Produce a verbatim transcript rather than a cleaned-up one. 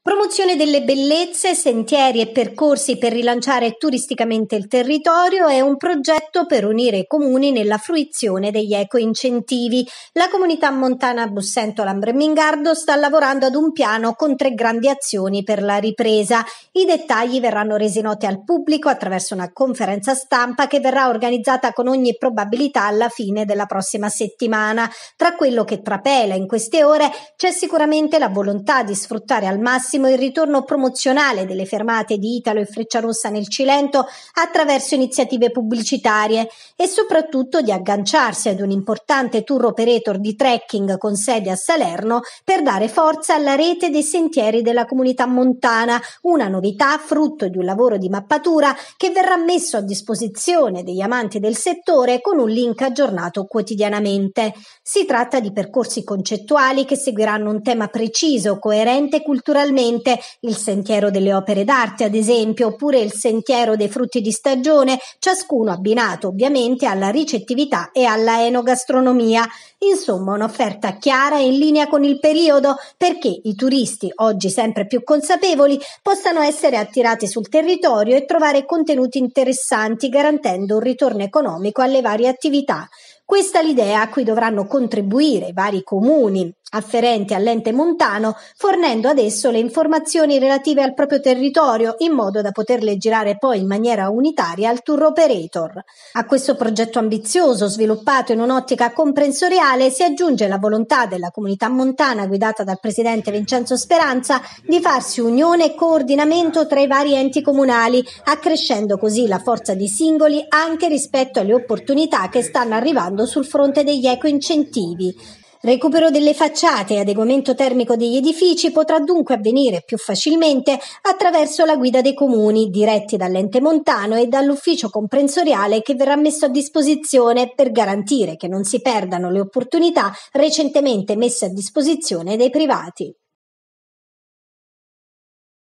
Promozione delle bellezze, sentieri e percorsi per rilanciare turisticamente il territorio è un progetto per unire i comuni nella fruizione degli eco-incentivi. La comunità montana Bussento Lambre-Mingardo sta lavorando ad un piano con tre grandi azioni per la ripresa. I dettagli verranno resi noti al pubblico attraverso una conferenza stampa che verrà organizzata con ogni probabilità alla fine della prossima settimana. Tra quello che trapela in queste ore c'è sicuramente la volontà di sfruttare al massimo il ritorno promozionale delle fermate di Italo e Frecciarossa nel Cilento attraverso iniziative pubblicitarie e soprattutto di agganciarsi ad un importante tour operator di trekking con sede a Salerno per dare forza alla rete dei sentieri della comunità montana, una novità frutto di un lavoro di mappatura che verrà messo a disposizione degli amanti del settore con un link aggiornato quotidianamente. Si tratta di percorsi concettuali che seguiranno un tema preciso, coerente culturalmente, il sentiero delle opere d'arte ad esempio, oppure il sentiero dei frutti di stagione, ciascuno abbinato ovviamente alla ricettività e alla enogastronomia. Insomma, un'offerta chiara e in linea con il periodo perché i turisti, oggi sempre più consapevoli, possano essere attirati sul territorio e trovare contenuti interessanti, garantendo un ritorno economico alle varie attività. Questa è l'idea a cui dovranno contribuire i vari comuni afferenti all'ente montano, fornendo ad esso le informazioni relative al proprio territorio in modo da poterle girare poi in maniera unitaria al tour operator. A questo progetto ambizioso, sviluppato in un'ottica comprensoriale, si aggiunge la volontà della comunità montana guidata dal presidente Vincenzo Speranza di farsi unione e coordinamento tra i vari enti comunali, accrescendo così la forza dei singoli anche rispetto alle opportunità che stanno arrivando sul fronte degli eco-incentivi. Recupero delle facciate e adeguamento termico degli edifici potrà dunque avvenire più facilmente attraverso la guida dei comuni, diretti dall'ente montano e dall'ufficio comprensoriale che verrà messo a disposizione per garantire che non si perdano le opportunità recentemente messe a disposizione dai privati.